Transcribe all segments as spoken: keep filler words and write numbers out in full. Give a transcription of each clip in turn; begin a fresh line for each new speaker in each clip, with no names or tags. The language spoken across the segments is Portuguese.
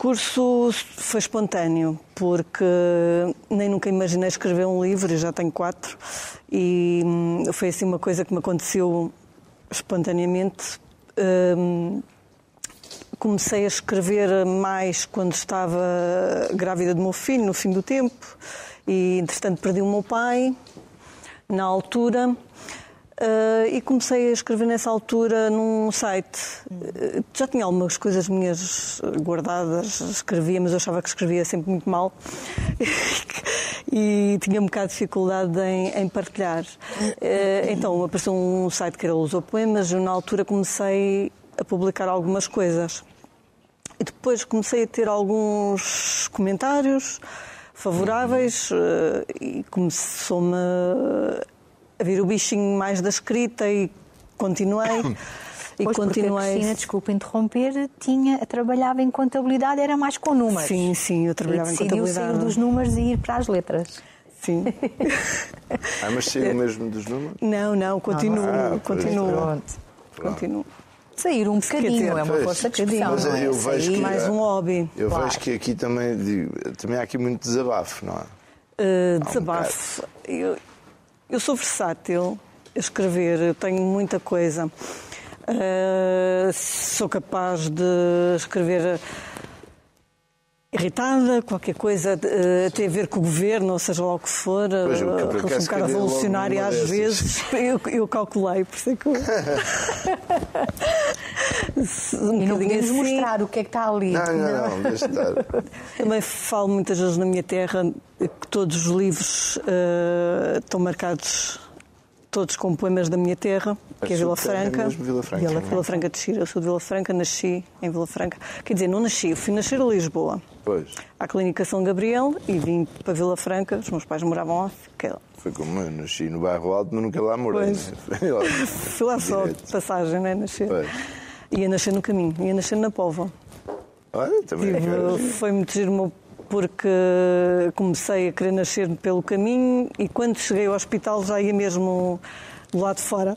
percurso foi espontâneo, porque nem nunca imaginei escrever um livro, eu já tenho quatro, e foi assim uma coisa que me aconteceu espontaneamente. Comecei a escrever mais quando estava grávida do meu filho, no fim do tempo, e entretanto perdi o meu pai na altura. Uh, e comecei a escrever nessa altura num site. Uh, já tinha algumas coisas minhas guardadas, escrevia, mas eu achava que escrevia sempre muito mal e tinha um bocado de dificuldade em, em partilhar. Uh, então apareceu um site que era Lusopoemas e eu na altura comecei a publicar algumas coisas. E depois comecei a ter alguns comentários favoráveis uh, e começou-me a vir o bichinho mais da escrita e continuei. E
pois
continuei.
Porque a Cristina, desculpa interromper, tinha, trabalhava em contabilidade, era mais com números.
Sim, sim, eu trabalhava em contabilidade.
E decidiu sair dos números e ir para as letras.
Sim.
Ah, mas saiu mesmo dos números?
Não, não, continuo,
ah,
continuo.
Pronto.
Continuo.
Sair um bocadinho, dizer, é uma força de expressão.
Mas
não é?
eu vejo que,
mais um hobby.
Eu
claro.
vejo que aqui também, digo, também há aqui muito desabafo, não é?
Uh, desabafo. Um eu, eu sou versátil a escrever, eu tenho muita coisa. Uh, sou capaz de escrever irritada, qualquer coisa uh, tem a ver com o governo, ou seja lá o que for,
pois,
uh, um bocado revolucionária às vezes. Eu, eu calculei, por isso é que eu...
um e não podemos
assim.
mostrar o que é que está ali.
Não, não, não, deixa estar.
Também falo muitas vezes na minha terra que todos os livros uh, estão marcados todos com poemas da minha terra, que é Vila Franca.
É mesmo Vila Franca.
Vila, Vila Franca de Xira. Eu sou de Vila Franca, nasci em Vila Franca. Quer dizer, não nasci, eu fui nascer a Lisboa.
Pois.
À Clínica São Gabriel e vim para Vila Franca. Os meus pais moravam lá. Fiquei lá.
Foi como eu, nasci no Bairro Alto, mas nunca lá morei. Né?
Fui lá só de passagem, não é? Nascer.
Pois.
Ia nascer no caminho, ia nascer na Póvoa.
Olha, também
Tive, foi muito giro porque comecei a querer nascer pelo caminho e quando cheguei ao hospital já ia mesmo do lado de fora.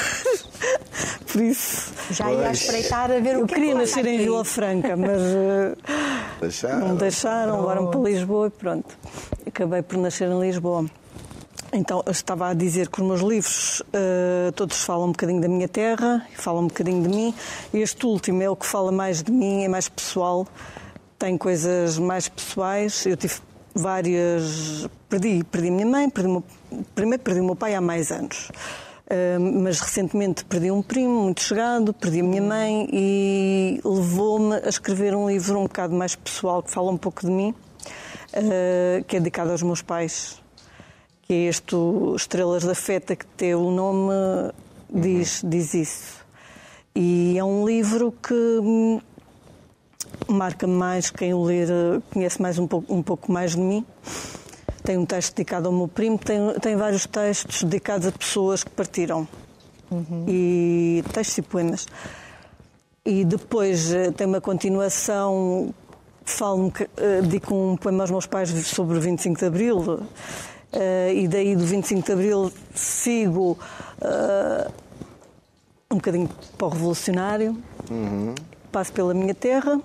Por isso...
Já ia a espreitar a ver
eu
o que
queria
é que
nascer em Vila Franca, mas
deixaram.
não me deixaram, levaram para Lisboa e pronto. Acabei por nascer em Lisboa. Então, eu estava a dizer que os meus livros uh, todos falam um bocadinho da minha terra, falam um bocadinho de mim. Este último é o que fala mais de mim, é mais pessoal, tem coisas mais pessoais. Eu tive várias... Perdi, perdi a minha mãe, perdi o meu... primeiro perdi o meu pai há mais anos. Uh, mas recentemente perdi um primo muito chegado, perdi a minha mãe e levou-me a escrever um livro um bocado mais pessoal, que fala um pouco de mim, uh, que é dedicado aos meus pais. Que é este Estrelas da Feta, que tem o nome, diz, diz isso. E é um livro que marca mais, quem o ler conhece mais um pouco, um pouco mais de mim. Tem um texto dedicado ao meu primo, tem, tem vários textos dedicados a pessoas que partiram. Uhum. E textos e poemas. E depois tem uma continuação, falo-me, dedico um poema aos meus pais sobre o vinte e cinco de Abril. Uh, e daí do vinte e cinco de Abril sigo uh, um bocadinho para o revolucionário, uhum. Passo pela minha terra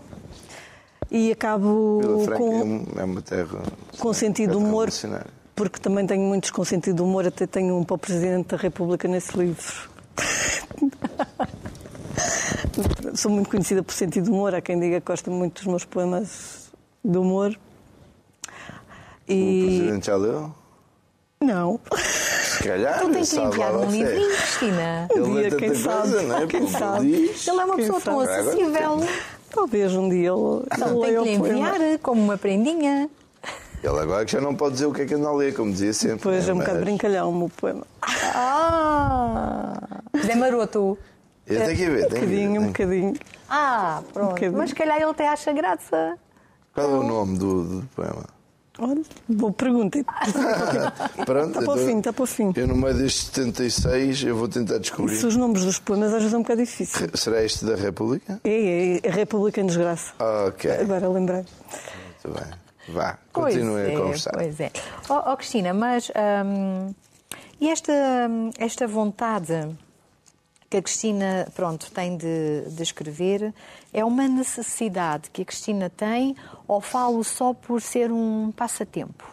e acabo com,
é uma terra
com sentido de humor, porque também tenho muitos com sentido de humor, até tenho um para o Presidente da República nesse livro. Sou muito conhecida por sentido de humor, há quem diga que gosta muito dos meus poemas de humor.
E... O Presidente já leu?
Não.
Se calhar.
Então tem que lhe enviar um livrinho, Cristina.
Um dia, quem coisa, sabe. Não é? Quem sabe.
Diz.
Ele é uma pessoa tão acessível.
Talvez um dia ele,
ele tem que lhe enviar poema. Como uma prendinha.
Ele agora que já não pode dizer o que é que anda a ler, como dizia sempre.
Pois é um
mas...
bocado brincalhão o meu poema.
Ah! Zé Maroto.
Eu tenho que ver.
Um bocadinho, um bocadinho.
Ah, pronto. Um bocadinho. Mas se calhar ele até acha graça.
Qual é o nome do, do poema?
Olha, boa pergunta.
Pronto,
está para o fim, está para o fim.
Eu, no meio destes setenta e seis, eu vou tentar descobrir.
Se os nomes dos poemas às vezes é um bocado difícil.
Será este da República?
É, é, é República em Desgraça.
Ok.
Agora lembrei.
Muito bem. Vá, continue
é,
a conversar.
Pois é. Oh, oh Cristina, mas hum, e esta, esta vontade que a Cristina, pronto, tem de, de escrever, é uma necessidade que a Cristina tem ou falo só por ser um passatempo?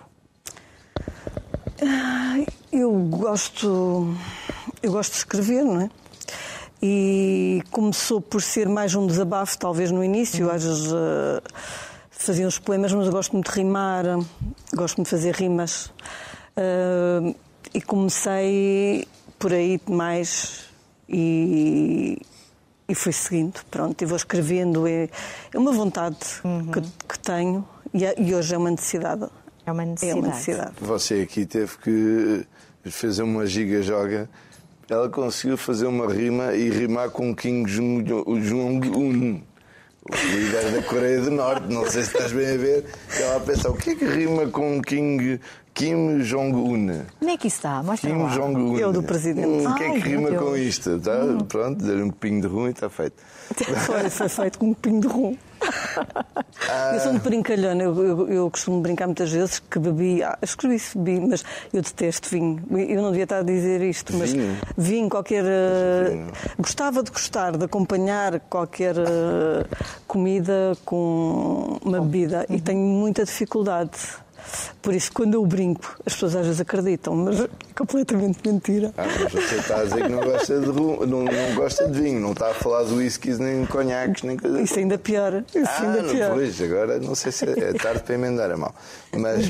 Eu gosto, eu gosto de escrever, não é? E começou por ser mais um desabafo, talvez no início, às vezes uh, fazia uns poemas, mas eu gosto muito de rimar, gosto muito de fazer rimas. Uh, e comecei por aí mais e, e fui seguindo, pronto, e vou escrevendo. É, é uma vontade uhum. que, que tenho e, e hoje é uma necessidade.
É uma necessidade.
É uma necessidade.
Você aqui teve que fazer uma giga-joga. Ela conseguiu fazer uma rima e rimar com Kim Jong-un, o líder da Coreia do Norte. Não sei se estás bem a ver. Ela a pensar, o que é que rima com King, Kim Jong-un?
Como é que isso está? Mostra
Kim
lá.
Jong-un.
Eu do presidente.
O que é que
Ai,
rima com
Deus.
isto? Tá? Hum. Pronto, deu-lhe um pinho de rum e está feito.
Foi, foi feito com um pinho de rum. Ah. Eu sou muito brincalhona, eu, eu, eu costumo brincar muitas vezes que bebi, ah, escrevi-se bebi, mas eu detesto vinho. Eu não devia estar a dizer isto, mas
vinho,
vinho qualquer. Uh, gostava de gostar, de acompanhar qualquer uh, comida com uma bebida uhum. e tenho muita dificuldade. Por isso, quando eu brinco, as pessoas às vezes acreditam, mas é completamente mentira.
Ah, mas você está a dizer que não gosta de, rum, não, não gosta de vinho, não está a falar de whiskies, nem conhaques, nem coisa.
Isso ainda pior. Isso
ah,
ainda pior.
Pois, agora não sei se é tarde para emendar a mão. Mas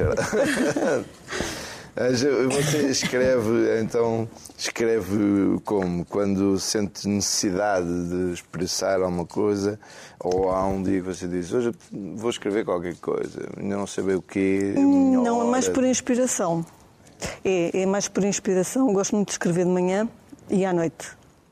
você escreve, então, escreve como? Quando sente necessidade de expressar alguma coisa, ou há um dia que você diz, hoje vou escrever qualquer coisa, não saber o quê?
Não, é mais por inspiração. É, é mais por inspiração. Eu gosto muito de escrever de manhã e à noite.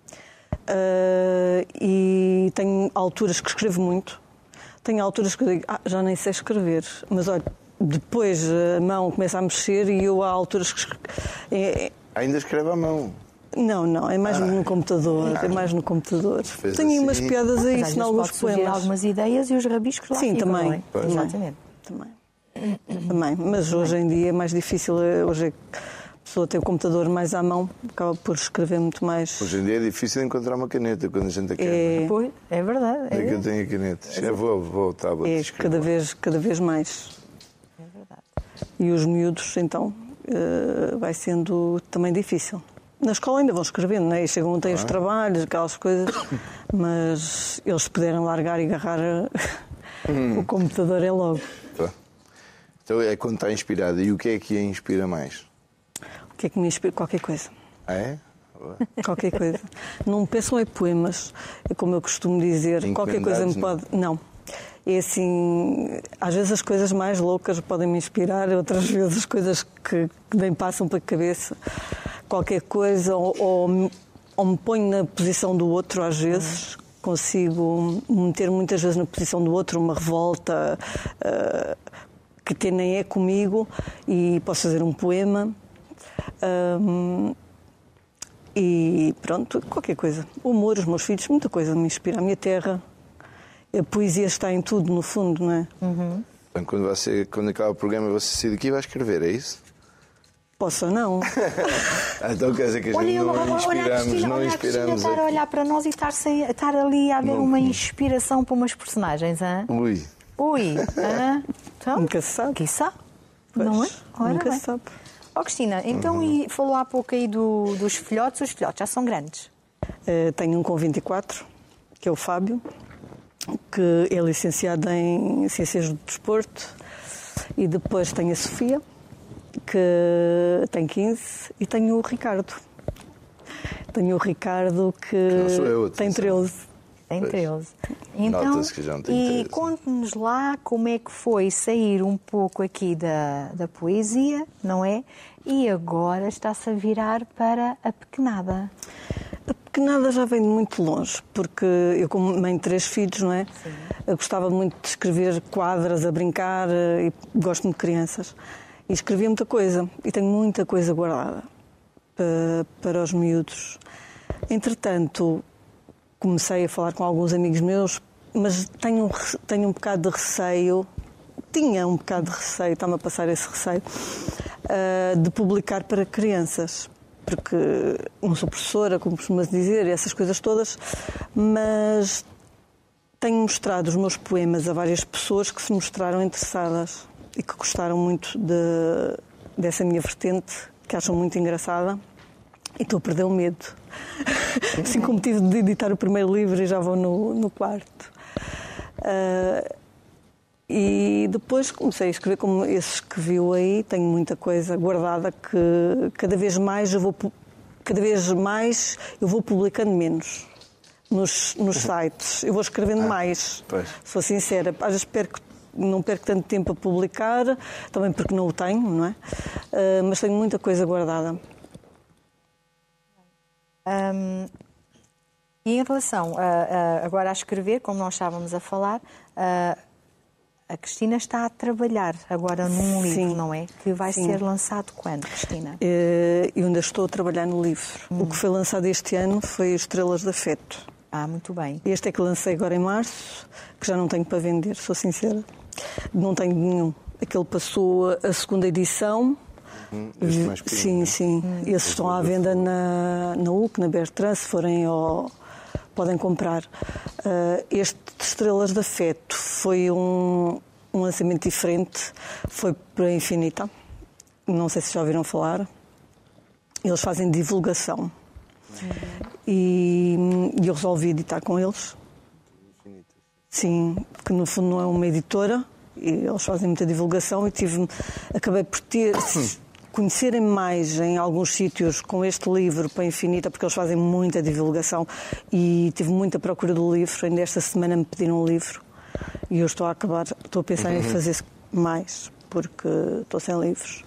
Uh, e tenho alturas que escrevo muito. Tenho alturas que eu digo, ah, já nem sei escrever, mas olha, depois a mão começa a mexer e eu há alturas que... É,
ainda escreve à mão?
Não, não, é mais ah, no computador, ah, é mais no computador. Tenho assim umas piadas a isso em alguns poemas.
Algumas ideias e os rabiscos lá
Sim,
ficam,
também,
não é?
também.
Exatamente.
Também. também. Mas hoje em dia é mais difícil, hoje a pessoa tem o computador mais à mão, acaba por escrever muito mais.
Hoje em dia é difícil encontrar uma caneta quando a gente a quer.
É,
pois, é verdade.
É, é que eu tenho a caneta. É. Vou, vou, tá, vou
é cada vez, cada vez mais.
É verdade.
E os miúdos, então, uh, vai sendo também difícil. Na escola ainda vão escrevendo, né? E chegam, têm ah. os trabalhos, aquelas coisas, mas eles se puderem largar e agarrar hum. o computador é logo.
Tá. Então é quando está inspirado. E o que é que a inspira mais?
O que é que me inspira? Qualquer coisa.
Ah, é?
Qualquer coisa. Não pensam em poemas, é como eu costumo dizer. Qualquer coisa me pode... Não. É assim, às vezes as coisas mais loucas podem me inspirar, outras vezes as coisas que, que nem passam pela cabeça. Qualquer coisa, ou, ou, ou me ponho na posição do outro às vezes, consigo me meter muitas vezes na posição do outro, uma revolta uh, que até nem é comigo, e posso fazer um poema. Um, e pronto, qualquer coisa. O humor, os meus filhos, muita coisa me inspira. A minha terra, a poesia está em tudo, no fundo, não é?
Uhum.
Então, quando, você, quando acaba o programa, você sair daqui e vai escrever, é isso?
Posso ou não?
Então quer dizer que a gente
olha,
não
olha,
inspiramos,
olha a Cristina,
não
olha
inspiramos.
A Cristina estar a olhar para nós e estar, sem, estar ali a haver não, uma inspiração para umas personagens, hein?
Ui.
Ui. Então,
nunca se sabe.
Quiçá. Não é? Ora
nunca
bem.
se sabe.
Ó, oh, Cristina, então
uhum.
e falou há pouco aí do, dos filhotes. Os filhotes já são grandes?
Uh, tenho um com vinte e quatro, que é o Fábio, que é licenciado em Ciências do Desporto, e depois tenho a Sofia, que tem quinze, e tenho o Ricardo. Tenho o Ricardo que, que eu, tem treze.
Tem treze. Então,
que já não tem
e conte-nos lá como é que foi sair um pouco aqui da, da poesia, não é? E agora está-se a virar para a pequenada.
A pequenada já vem de muito longe, porque eu, como mãe de três filhos, não é?
Sim.
Eu gostava muito de escrever quadras, a brincar, e gosto muito de crianças. E escrevia muita coisa, e tenho muita coisa guardada para, para os miúdos. Entretanto, comecei a falar com alguns amigos meus, mas tenho, tenho um bocado de receio, tinha um bocado de receio, está-me a passar esse receio, uh, de publicar para crianças. porque não sou professora, como costuma-se dizer, essas coisas todas, mas tenho mostrado os meus poemas a várias pessoas que se mostraram interessadas e que gostaram muito de, dessa minha vertente, que acham muito engraçada, e estou a perder o medo. Assim como tive de editar o primeiro livro e já vou no, no quarto. Uh, e depois comecei a escrever como esses que viu aí, tenho muita coisa guardada que cada vez mais eu vou, cada vez mais eu vou publicando menos nos, nos sites. Eu vou escrevendo ah, mais, pois. Sou sincera. Às vezes perco, não perco tanto tempo a publicar, também porque não o tenho, não é? Uh, mas tenho muita coisa guardada.
Um, e em relação a, a, agora a escrever, como nós estávamos a falar, a, a Cristina está a trabalhar agora num Sim. livro, não é? Que vai Sim. ser lançado quando, Cristina?
Eu ainda estou a trabalhar no livro. Hum. O que foi lançado este ano foi Estrelas de Afeto.
Ah, muito bem.
Este é que lancei agora em março, que já não tenho para vender, sou sincera. Não tenho nenhum. Aquele passou a segunda edição.
Hum, este mais
sim, sim. Hum. Esses estão à venda na, na U C, na Bertrand, se forem ao, podem comprar. Uh, este de Estrelas de Afeto foi um, um lançamento diferente, foi para a Infinita. Não sei se já ouviram falar. Eles fazem divulgação. Hum. E, e eu resolvi editar com eles. Infinita. Sim, porque no fundo não é uma editora. E eles fazem muita divulgação e tive, acabei por ter... conhecerem mais em alguns sítios com este livro para a Infinita, porque eles fazem muita divulgação e tive muita procura do livro. Ainda esta semana me pediram um livro e eu estou a acabar, estou a pensar uhum. em fazer mais, porque estou sem livros.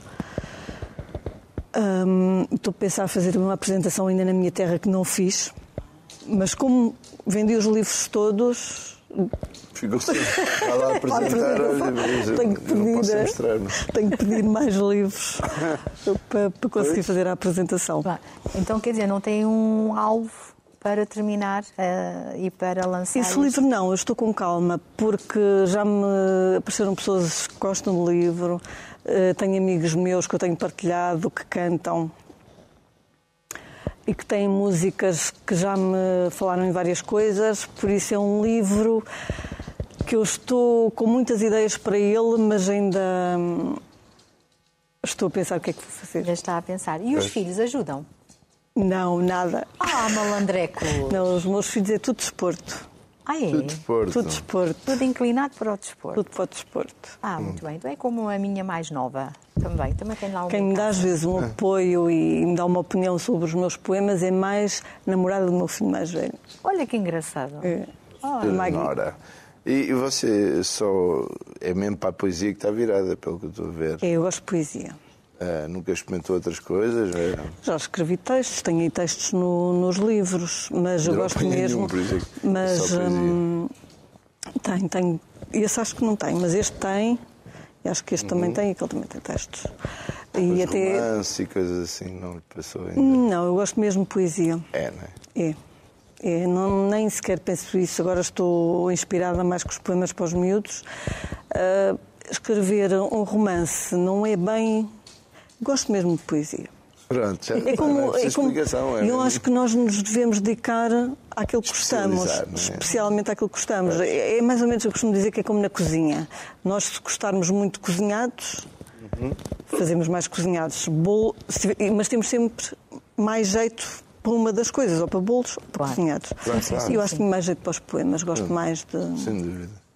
Um, estou a pensar em fazer uma apresentação ainda na minha terra que não fiz, mas como vendi os livros todos...
Ficou sem. Vai lá apresentar.
Tenho que pedir, tenho que pedir mais livros para, para conseguir pois? fazer a apresentação.
Bah, então, quer dizer, não tem um alvo para terminar uh, e para lançar?
Esse livro não, eu estou com calma, porque já me apareceram pessoas que gostam do livro, uh, tenho amigos meus que eu tenho partilhado, que cantam e que têm músicas que já me falaram em várias coisas, por isso é um livro que eu estou com muitas ideias para ele, mas ainda estou a pensar o que é que vou fazer.
Já está a pensar. E os é. filhos ajudam?
Não, nada.
Ah, malandreco!
Não, os meus filhos é tudo desporto.
Ah, é?
Tudo desporto.
Tudo desporto.
Tudo inclinado para o desporto.
Tudo para o desporto.
Ah, muito bem. Então é como a minha mais nova também. Também tem lá um
Quem me dá às vezes um apoio e me dá uma opinião sobre os meus poemas é mais namorada do meu filho mais velho.
Olha que engraçado. É.
Oh, Nora. E você só é mesmo para a poesia que está virada, pelo que eu estou a ver?
É, eu gosto de poesia.
Ah, nunca experimentou outras coisas? É?
Já escrevi textos, tenho aí textos no, nos livros, mas eu, eu gosto mesmo.
Nenhum,
mas hum, tenho, tenho. Esse acho que não tem, mas este tem. E acho que este uhum. também tem e aquele também tem textos.
E até romance e coisas assim, não lhe passou ainda?
Não, eu gosto mesmo de poesia.
É, não é?
É. É, não, nem sequer penso isso. Agora estou inspirada mais com os poemas para os miúdos. Uh, escrever um romance não é bem... Gosto mesmo de poesia.
Pronto, já
é como,
é
é como,
explicação. É
eu
mesmo.
acho que nós nos devemos dedicar àquilo que gostamos, é? especialmente àquilo que gostamos. É. é mais ou menos, eu costumo dizer que é como na cozinha. Nós, se gostarmos muito de cozinhados, uhum. fazemos mais cozinhados. Bolo, mas temos sempre mais jeito para uma das coisas, ou para bolos, ou para claro. cozinhados.
Claro, claro.
E eu acho que tenho mais jeito para os poemas, gosto Sim. mais de...
Sem dúvida.